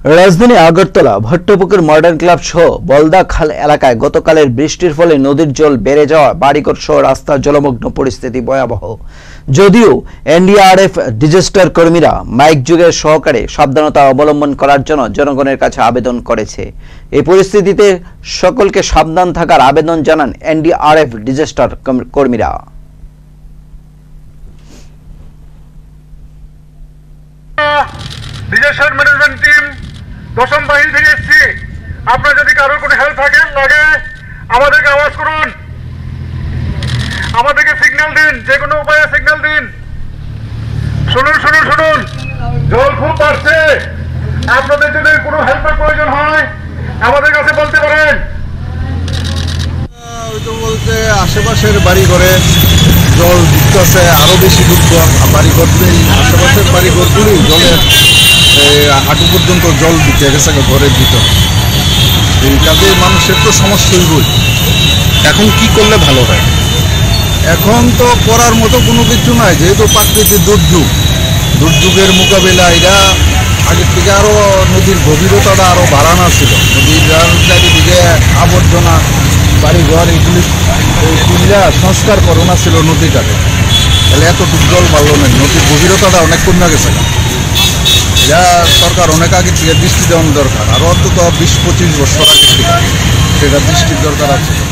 রাজধানী Agartala Bhattapukur modern club সহ বলদা খাল এলাকায় গতকালের বৃষ্টির ফলে নদীর জল বেড়ে যাওয়া বাড়িঘর সহ রাস্তা জলমগ্ন পরিস্থিতি ভয়াবহ। যদিও এনডিআরএফ ডিজাস্টার কর্মীরা মাইক যুগের সহকারে সাবধানতা অবলম্বন করার জন্য জনগণের কাছে আবেদন করেছে। এই পরিস্থিতিতে সকলকে সাবধান থাকার আবেদন জানান এনডিআরএফ ডিজাস্টার কর্মীরা। ডিজাস্টার ম্যানেজমেন্ট টিম দশম বাহিনী থেকে এসেছি। আপনার যদি কারোর কোনো হেল্প লাগে আমাদেরকে আওয়াজ করুন, আমাদেরকে সিগন্যাল দিন, যে কোনো উপায়ে সিগন্যাল দিন। শুনুন শুনুন শুনুন, জল খুব বাড়ছে। আপনাদের যদি কোনো হেল্পের প্রয়োজন হয় আমাদের কাছে বলতে পারেন। বলতে আশেপাশের বাড়ি ঘরে জল ঢুকতেছে, আরো বেশি ঢুকতো। বাড়িঘরগুলি আশেপাশের বাড়িঘরগুলি জলের হাঁটু পর্যন্ত জল ঢুকে গেছে ঘরের ভিতর। এই কাজে মানুষের তো সমস্যাই বই। এখন কি করলে ভালো হয়? এখন তো করার মতো কোনো কিছু নাই, যেহেতু প্রাকৃতিক দুর্যোগের মোকাবিলা এরা আগের থেকে আরো নদীর গভীরতাটা আরো বাড়ানো ছিল। নদীর চারিদিকে আবর্জনা বাড়িঘর এগুলি তুলিয়া সংস্কার করানো ছিল নদীটাকে, তাহলে এতটুকু জল বাড়লো না। নদীর গভীরতাটা অনেক কমে গেছে। যা সরকার অনেক আগে থেকে দৃষ্টি দেওয়ার দরকার, আরও অন্তত 20-25 বছর আগে থেকে সেটা দৃষ্টির দরকার আছে।